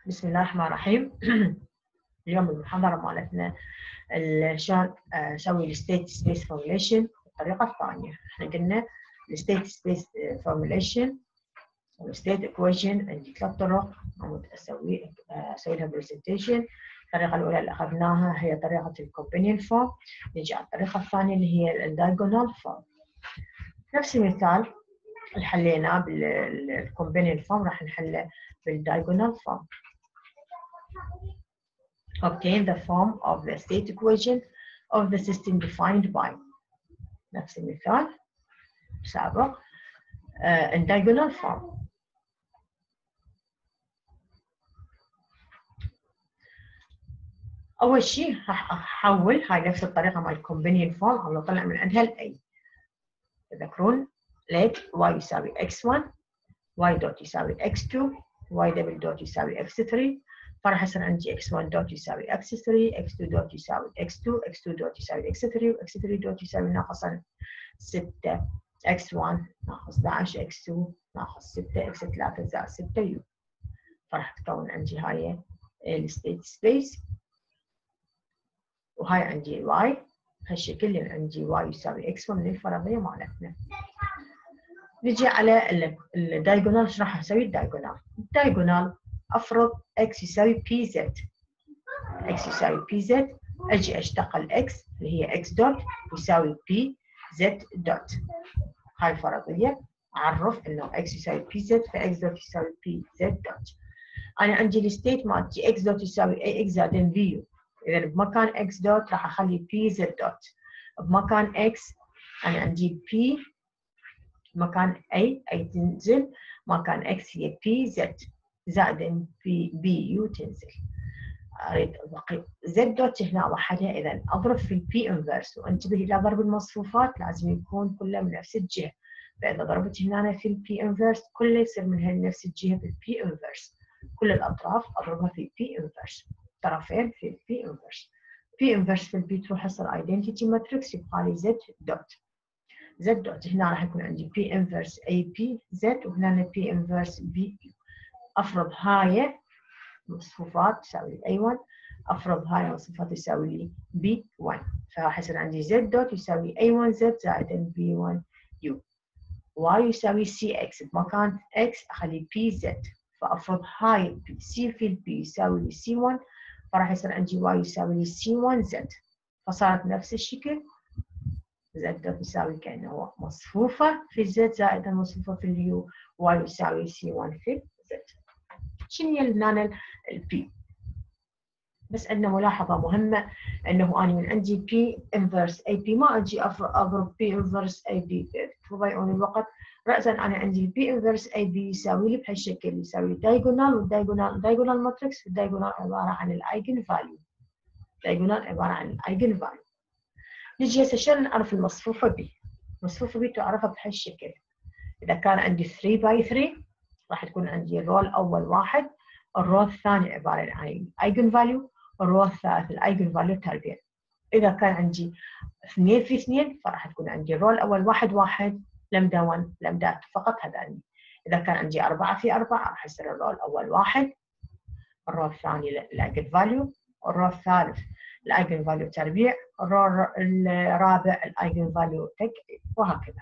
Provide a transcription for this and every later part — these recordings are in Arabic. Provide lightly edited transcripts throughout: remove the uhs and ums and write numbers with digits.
بسم الله الرحمن الرحيم. اليوم المحاضرة مالتنا شلون نسوي الستيت سبيس فورميليشن بالطريقة الثانية. احنا قلنا الستيت سبيس فورميليشن والستيت ايكويشن عندي ثلاث طرق اسوي لها برزنتيشن. الطريقة الأولى اللي أخذناها هي طريقة الكومبينيون فورم، نجي على الطريقة الثانية اللي هي الدايجونال فورم. نفس المثال اللي حليناه بالكومبينيون فورم راح نحله بالدايجونال فورم. Obtain the form of the state equation of the system defined by نفس المثال سابق in diagonal form. أول شيء راح أحول هاي نفس الطريقة مال combination form أو نطلع من عندها ال A. تذكرون let y يساوي x1 y دوت يساوي x2 y دبل دوت يساوي x3، فراح يصير عندي x1 دوت يساوي x3 x2 دوت يساوي x2 x2 دوت يساوي x3 x3 دوت يساوي ناقصا 6 x1 ناقص 11 x2 ناقص 6 x3 زائد 6 u. فراح تكون عندي هاي الستيت سبيس، وهاي عندي y بهالشكل اللي عندي y يساوي x1 من الفرضية مالتنا. نجي على الدايجونال. ايش راح اسوي؟ الدايجونال. الدايجونال افرض x يساوي pz، x يساوي pz، اجي اشتق ال x اللي هي x دوت يساوي pz دوت. هاي الفرضية اعرف انه x يساوي pz فx دوت يساوي pz دوت. انا عندي الستيت مالتي x دوت يساوي ax زائد vu، اذا بمكان x دوت راح اخلي pz دوت، بمكان x انا عندي p مكان A تنزل، مكان X هي PZ زائد BU تنزل. أريد أبقي Z دوت هنا وحدها، إذا أضرب في P inverse، وانتبه إلى ضرب المصفوفات لازم يكون كله من نفس الجهة، فإذا ضربت هنا في P inverse كله يصير من نفس الجهة في P inverse، كل الأطراف أضربها في P inverse، طرفين في P inverse. P inverse في P تروح تصير identity matrix يبقى لي Z دوت. Z دوت هنا راح يكون عندي P inverse AP Z وهنا P inverse B. أفرض هاي مصفوفات تساوي لي A1، أفرض هاي المصفوفات تساوي لي B1، فراح يصير عندي Z دوت يساوي A1 Z زائد B1 U. Y يساوي CX، بمكان X أخلي PZ، فأفرض هاي C في ال B يساوي لي C1، فراح يصير عندي Y يساوي لي C1 Z، فصارت نفس الشكل. Z دوت يساوي كأنه مصفوفة في Z زائد مصفوفة في اليو، Y يساوي C1 في Z. شنو هي هنا P؟ بس عندنا ملاحظة مهمة أنه أنا من عندي P inverse AP ما أجي أضرب P inverse AB تضيعون الوقت. رأسا أنا عندي P inverse AB يساوي لي بهالشكل، يساوي diagonal، والdiagonal matrix، والdiagonal عبارة عن الأيجن فاليو. diagonal عبارة عن الأيجن فاليو. نجي هسه شلون نعرف المصفوفة B؟ المصفوفة B تعرفها بهالشكل. إذا كان عندي 3 باي 3 راح تكون عندي الرو الأول 1، الرو الثاني عبارة عن الأيجن فاليو، الرو الثالث الأيجن فاليو تربيع. إذا كان عندي 2 في 2 فراح تكون عندي الرو الأول 1 1 لمدة 1 لمدة فقط هذاني. إذا كان عندي 4 في 4 راح يصير الرو الأول 1، الرو الثاني الأيجن فاليو، الرو الثالث الايجن فاليو تربيع، الرابع الايجن فاليو تك، وهكذا.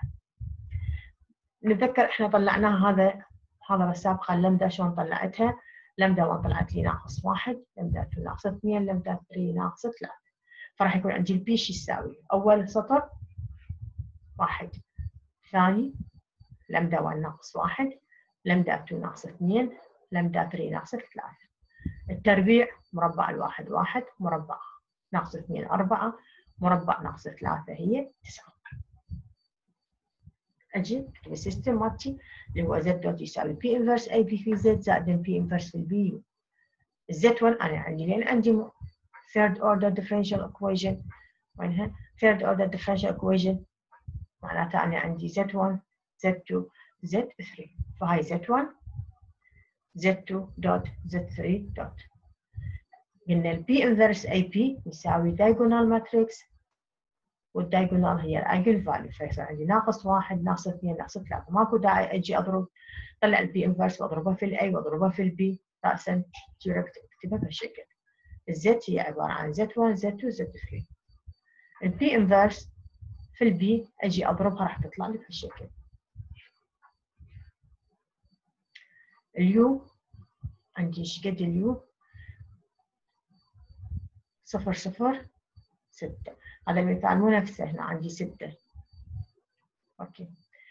نتذكر احنا طلعناها هذا السابقه اللمده شلون طلعتها. لمده 1 طلعت لي ناقص 1، لمده 2 ناقص 2، لمده 3 ناقص 3، فراح يكون عندي البي شو يساوي؟ اول سطر 1، ثاني لمده 1 ناقص 1، لمده 2 ناقص 2، لمده 3 ناقص 3. التربيع مربع الواحد 1، مربع ناقص 2 4، مربع ناقص 3 هي 9. اجي اكتب السيستم مالتي اللي هو Z دوت يساوي P inverse AB في Z زائد P inverse في البي يو. Z1 انا عندي لان عندي third order differential equation، وينها؟ third order differential equation معناتها انا عندي Z1 Z2 Z3، فهاي Z1 Z2 دوت Z3 دوت. قلنا ال P inverse AP يساوي diagonal matrix، والdiagonal هي الايجن فاليو، فيصير عندي ناقص 1 ناقص 2 ناقص 3. ماكو داعي اجي اضرب طلع ال P inverse واضربها في ال A واضربها في ال B، رأسا دايركت اكتبها بهالشكل. الزد هي عبارة عن زد 1 زد 2 زد 3. البي انفرس في البي اجي اضربها راح تطلع لي بهالشكل. اليو عندي ايش قد اليو؟ 0 0 6. هذا المثال مو نفسه، هنا عندي 6. اوكي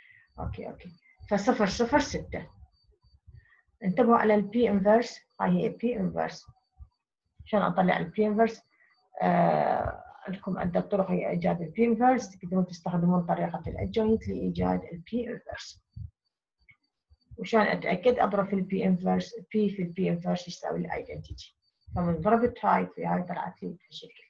ف0 0 6. انتبهوا على البي انفرس، هاي هي بي انفرس. شلون اطلع البي انفرس؟ لكم عدة طرق لإيجاد البي انفرس، تقدرون تستخدمون طريقة الادجوينت لإيجاد البي انفرس. وشلون اتأكد؟ اضرب في البي انفرس، بي في البي انفرس يساوي الايدنتيتي. فمن ضربت هاي في هاي طلعت لي بهالشكل.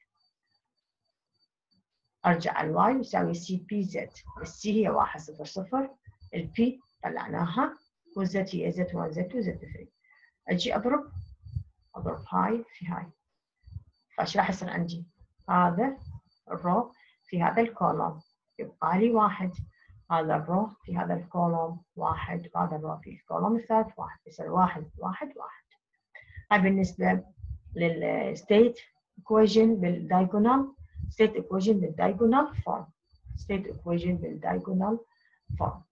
ارجع على الواي يساوي سي بي زد. السي هي 1 0 0، البي طلعناها، والزد هي زد 1 زد 2 زد 3. اجي اضرب هاي في هاي. فايش راح يصير عندي؟ هذا الرو في هذا الكولوم يبقى لي 1، هذا الرو في هذا الكولوم 1، وهذا الرو في الكولوم الثالث 1، يصير 1 1 1. هاي بالنسبة للستيت ايكويشن بالدايجونال، ستيت ايكويشن بالدايجونال فورم.